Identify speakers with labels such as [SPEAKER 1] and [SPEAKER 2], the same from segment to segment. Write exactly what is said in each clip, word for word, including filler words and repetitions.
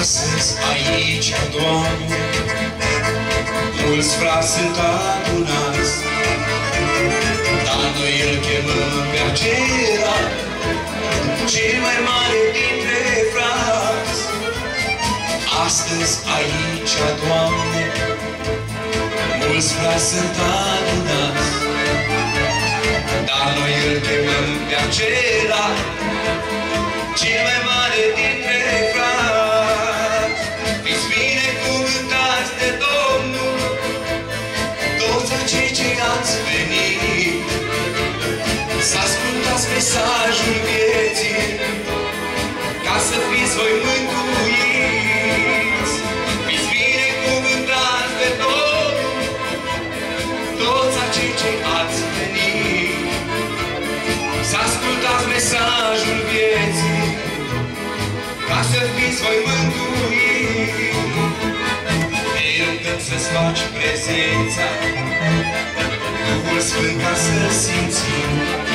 [SPEAKER 1] Astăzi aici, Doamne, mulți frați sunt adunați, dar noi îl chemăm pe acela, cel mai mare dintre frați. Astăzi aici, Doamne, mulți frați sunt adunați, dar noi îl chemăm pe acela, cel mai mare dintre frați. Fiți binecuvântați de Domnul, toți acei ce ați venit, să ascultați mesajul vieții, ca să fiți voi mântuiți. Fiți binecuvântați de Domnul, toți acei ce ați venit, să ascultați mesajul vieții, ca să fiți voi mântuiți. Te rugăm să-ți faci prezența, Duhul Sfânt ca să-L simțim,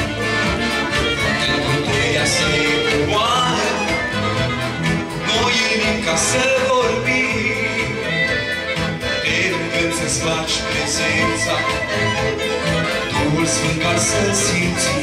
[SPEAKER 1] când puterea se coboară, noi înim ca să vorbim. Te rugăm să-ți faci prezența, Duhul Sfânt ca să-L simțim,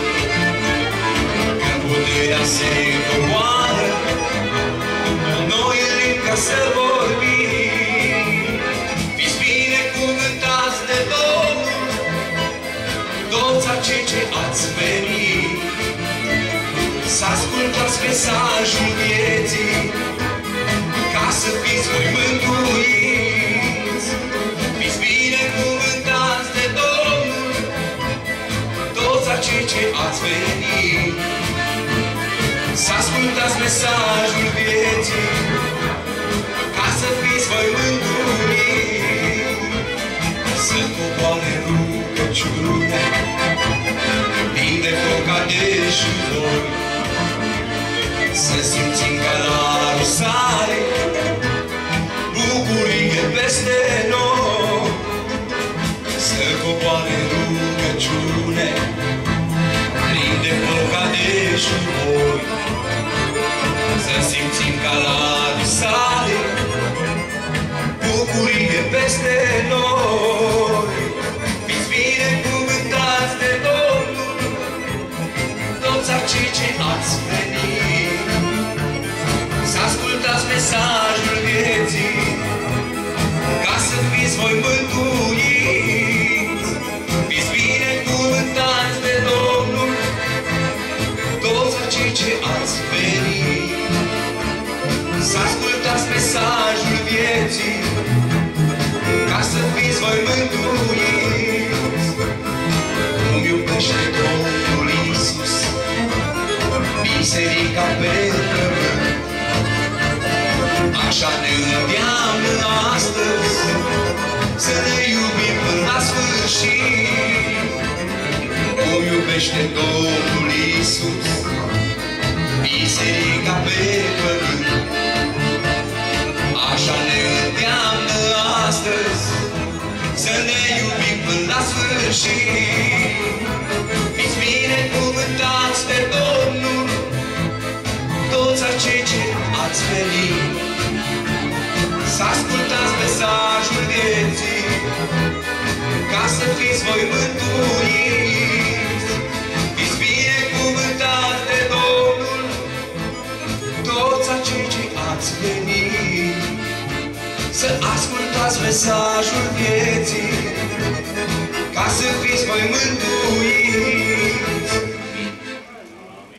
[SPEAKER 1] când puterea se coboară, noi înim ca să vorbim. Fiți binecuvântați de Domnul, toți acei ce ați venit, să ascultați mesajul vieții, ca să fiți voi mântuiți. Fiți binecuvântați de Domnul, toți acei ce ați venit, să ascultați mesajul vieții, ca să fiți voi mântuiți. Să coboare rugăciune din de foca de juroi, să simțim ca la rusare bucurie peste noi. Să coboare rugăciune din de foca de juroi, să simțim ca la rusare bucurie peste noi. Fiți binecuvântați de Domnul, toți acei ce ați venit, să ascultați mesajul vieții, ca să fiți voi mântuiți. Fiți binecuvântați de Domnul, toți acei ce ați venit, să ascultați mesajul vieții, ca să fiți voi mântuiți. Cum iubește Domnul Iisus biserica pe pământ, așa ne îndeamnă astăzi să ne iubim până la sfârșit. Cum iubește Domnul Iisus biserica pe pământ, așa ne îndeamnă astăzi să ne iubim până la sfârșit. Fiți binecuvântați de Domnul, toți acei ce ați venit, să ascultați mesajul vieții, ca să fiți voi mântuiți. Fiți binecuvântați de Domnul, toți acei ce ați venit, să ascultați mesajul vieții, ca să fiți voi mântuiți.